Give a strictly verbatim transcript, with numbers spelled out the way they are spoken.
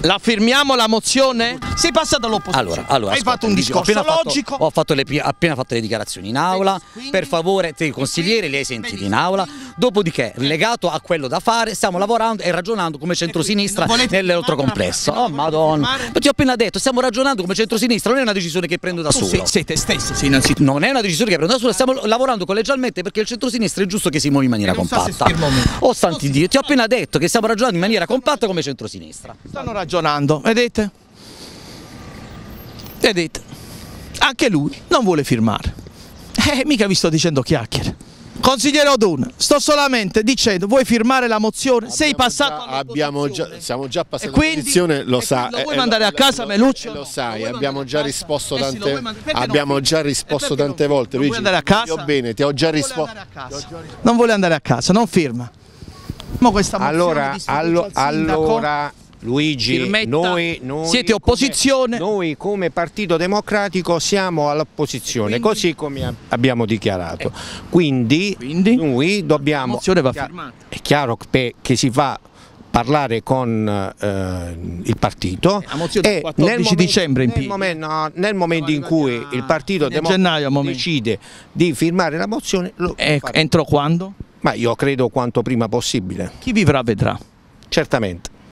La firmiamo la mozione? Sei passato all'opposizione. Allora, allora, hai ascolta, fatto un discorso ho logico. Fatto, ho fatto le, appena fatto le dichiarazioni in aula. Quindi, per favore, te consigliere li hai sentiti in aula. Dopodiché, legato a quello da fare, stiamo lavorando e ragionando come centrosinistra nell'altro complesso. Oh madonna, ma ti ho appena detto, stiamo ragionando come centrosinistra, non è una decisione che prendo da solo. Sei, sei te stesso, sei innanzitutto. Non è una decisione che prendo da solo, stiamo lavorando collegialmente perché il centrosinistra è giusto che si muova in maniera compatta. Oh santi Dio, ti ho appena detto che stiamo ragionando in maniera compatta come centrosinistra. Stanno ragionando, vedete? Vedete? Anche lui non vuole firmare. Eh, mica vi sto dicendo chiacchiere. Consigliere Odun, sto solamente dicendo, vuoi firmare la mozione? Abbiamo Sei passato già, abbiamo già, siamo già passati all'opposizione, lo sa. Lo vuoi mandare a casa Melucci? Lo sai, abbiamo già risposto Eh sì, lo tante, vuoi mandare- perché abbiamo non già firmi? risposto E perché tante non volte. firmi? Non vuoi andare a casa? Io bene, ti ho già risposto. Non vuole andare a casa, non firma. Ma questa mozione Allora, di sfiducia allo, al sindaco, allora Luigi, firmetta, noi, noi siete opposizione. Come, noi come Partito Democratico siamo all'opposizione, Quindi? così come abbiamo dichiarato. Quindi, Quindi? noi dobbiamo... La mozione va chiaro- firmata. È chiaro che, che si fa parlare con eh, il partito La mozione del e quattordici nel momento, dicembre in nel piedi. momento, no, nel momento in cui il Partito Nel gennaio, a Democratico momento. decide di firmare la mozione, lo Eh, farà. entro quando? Ma io credo quanto prima possibile, Chi vivrà vedrà. certamente.